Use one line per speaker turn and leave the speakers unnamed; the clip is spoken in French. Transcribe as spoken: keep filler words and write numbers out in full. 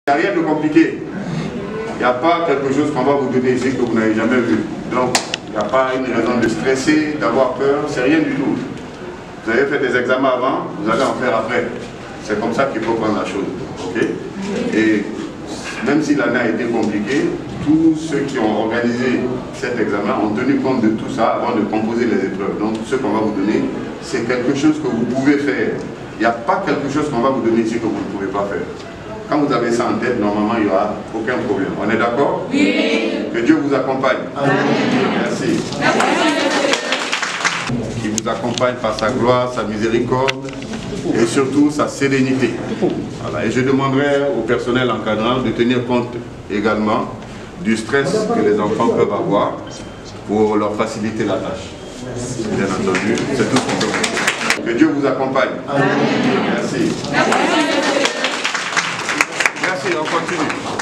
Il n'y a rien de compliqué. Il n'y a pas quelque chose qu'on va vous donner ici que vous n'avez jamais vu. Donc, il n'y a pas une raison de stresser, d'avoir peur, c'est rien du tout. Vous avez fait des examens avant, vous allez en faire après. C'est comme ça qu'il faut prendre la chose. Okay? Et même si l'année a été compliquée, tous ceux qui ont organisé cet examen ont tenu compte de tout ça avant de composer les épreuves. Donc, ce qu'on va vous donner, c'est quelque chose que vous pouvez faire. Il n'y a pas quelque chose qu'on va vous donner ici que vous ne pouvez pas faire. Quand vous avez ça en tête, normalement, il n'y aura aucun problème. On est d'accord? Oui. Que Dieu vous accompagne. Amen. Merci. Merci. Qui vous accompagne par sa gloire, sa miséricorde et surtout sa sérénité. Voilà. Et je demanderai au personnel encadrant de tenir compte également du stress que les enfants peuvent avoir pour leur faciliter la tâche. Bien entendu, c'est tout ce qu'on peut faire. Que Dieu vous accompagne. Amen. Merci. Merci. Merci, on continue.